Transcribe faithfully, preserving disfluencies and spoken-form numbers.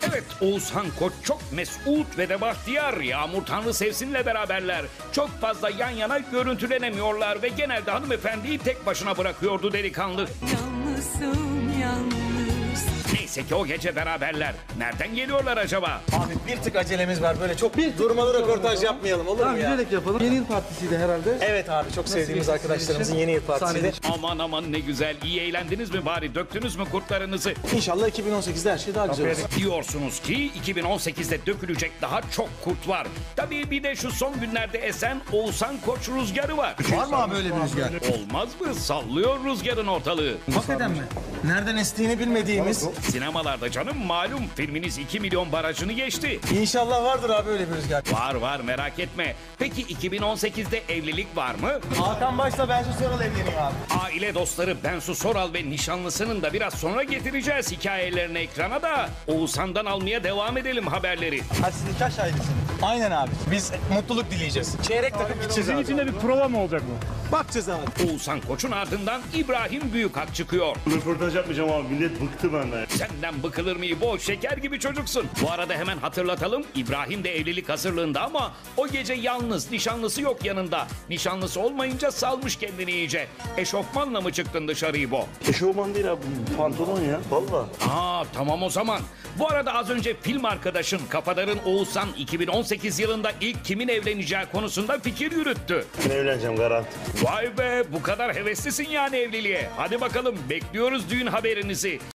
Evet, Oğuzhan Koç çok mesut ve de bahtiyar. Yağmur Tanrı Sevsin'le beraberler. Çok fazla yan yana görüntülenemiyorlar ve genelde hanımefendiyi tek başına bırakıyordu delikanlı. Yalnızım yalnız. Neyse ki o gece beraberler. Nereden geliyorlar acaba? Abi bir tık acelemiz var. Böyle çok bir durmalı röportaj yapmayalım olur Tamam mu ya? bilerek yapalım. Yeni yıl partisiydi herhalde. Evet abi çok sevdiğimiz geçti arkadaşlarımızın sizin yeni yıl için? partisiydi. Sahnede. Aman aman ne güzel. İyi eğlendiniz mi bari? Döktünüz mü kurtlarınızı? İnşallah iki bin on sekizde her şey daha güzel olur. Diyorsunuz ki iki bin on sekizde dökülecek daha çok kurt var. Tabii bir de şu son günlerde esen Oğuzhan Koç rüzgarı var. Var mı abi öyle bir rüzgar? Olmaz mı? Sallıyor rüzgarın ortalığı. Hakikaten mi? Nereden estiğini bilmediğimiz. Sinemalarda canım malum filminiz iki milyon barajını geçti. İnşallah vardır abi öyle bir rüzgar. Var var merak etme. Peki iki bin on sekizde evlilik var mı? Hakan Baş'la ben şu Soral evleneyim abi. Aile dostları Bensu Soral ve nişanlısının da biraz sonra getireceğiz hikayelerini ekrana da. Oğuzhan'dan almaya devam edelim haberleri. Hadi siz nikah şahidisiniz. Aynen abi. Biz mutluluk dileyeceğiz. Çeyrek takıp gideceğiz abi. İçinde bir prova mı olacak bu? Bakacağız abi. Oğuzhan Koç'un ardından İbrahim Büyükak çıkıyor. Röportaj yapmayacağım abi. Millet bıktı benden. Senden bıkılır mı İbo? Şeker gibi çocuksun. Bu arada hemen hatırlatalım. İbrahim de evlilik hazırlığında ama o gece yalnız. Nişanlısı yok yanında. Nişanlısı olmayınca salmış kendini iyice. Eşofmanla mı çıktın dışarı İbo? Eşofman değil abi. Pantolon ya. Valla. Aa tamam o zaman. Bu arada az önce film arkadaşın Kafadar'ın Oğuzhan iki bin on sekiz yılında ilk kimin evleneceği konusunda fikir yürüttü. Ben evleneceğim garanti. Vay be bu kadar heveslisin yani evliliğe. Hadi bakalım bekliyoruz düğün haberinizi.